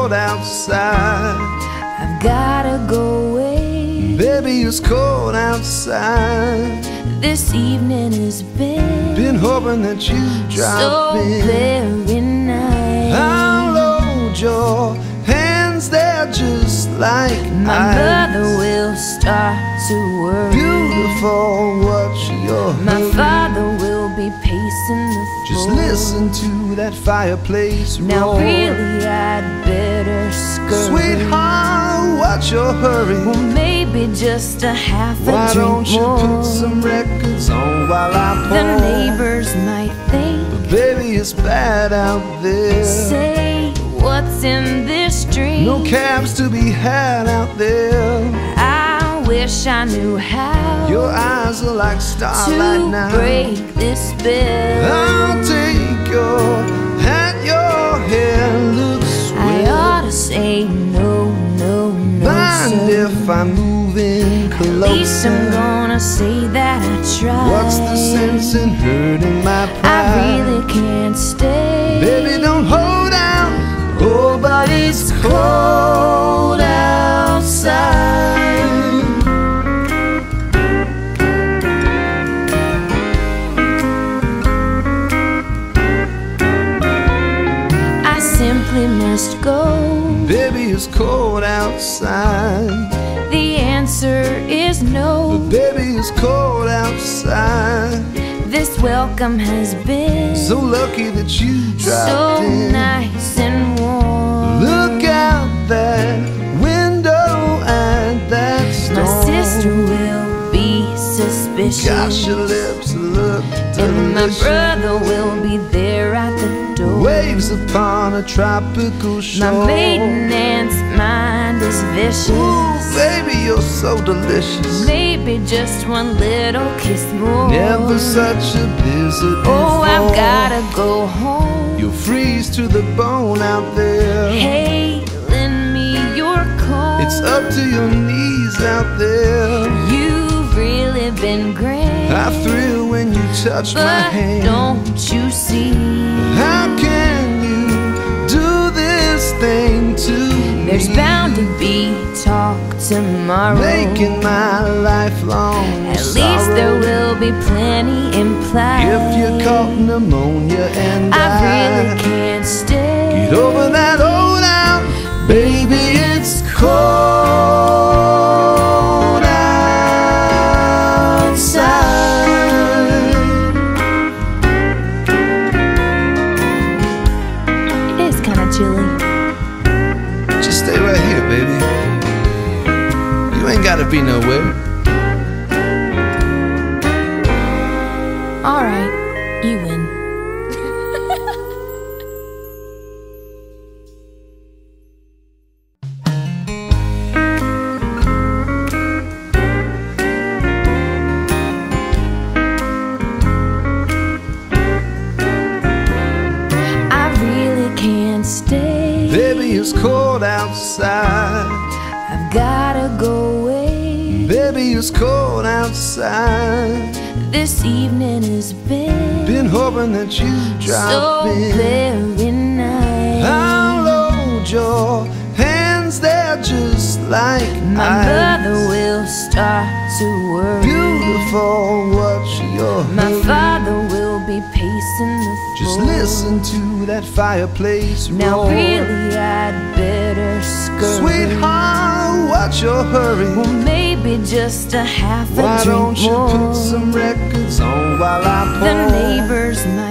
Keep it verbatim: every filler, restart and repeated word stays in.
cold outside. I've gotta go away. Baby, it's cold outside. This evening has been Been hoping that you drop so in. very nice. I'll load your hands there just like My ice. mother will start to worry. Beautiful, what's your My hurry? father will be pacing the floor. Just listen to that fireplace roar. Now really I'd better scurry. Sweetheart, what's your hurry? Well, maybe just a half a Why drink don't you more. put some records on while I pour? The neighbors might think, But baby, it's bad out there. say, what's in this drink? No cabs to be had out there. I wish I knew how Your eyes are like starlight to now. break this spell. I'll take your hat, your hair looks I swell. ought to say no, no, no, Mind sir. if I move in closer? At least I'm gonna say that I tried. What's the sense in hurting my I pride? really can't stay. Baby, don't hold out. Oh, but it's cold outside. I simply must go. Baby, it's cold outside. The answer is no. But baby, it's cold outside. This welcome has been So lucky that you dropped so in. nice and warm. Look out that window at that storm. My sister will be suspicious. Gosh, your lips look And my delicious. brother will be there at the door. Waves upon a tropical shore. My maiden aunt's mind is vicious. Ooh, baby, you're so delicious. Maybe just one little kiss more. Never such a blizzard Oh, I've before. gotta go home. You'll freeze to the bone out there. Hey, lend me your coat. It's up to your knees out there. You've really been great. I thrill when you touch my But hand. don't you see? How can you do this thing to me? There's bound to be talk tomorrow. Making my lifelong At least there sorrow. will be plenty implied. If you caught pneumonia and I really died, can't stay. get over that old out. Baby, it's cold outside. It is kind of chilly. Just stay right here, baby. You ain't gotta be nowhere. All right, you win. I really can't stay. Baby, it's cold outside. I've gotta go away. Baby, it's cold outside. This evening has been Been hoping that you drop so in. very nice. I'll load your hands there just like My ice. mother will start to worry. Beautiful, what's your My hurry? father will be pacing the floor. Just listen to that fireplace Now roar. really I'd better scurry. Sweetheart, what's your hurry? Well, maybe just a half a Why drink don't you more. put some records on while I pour? The neighbors might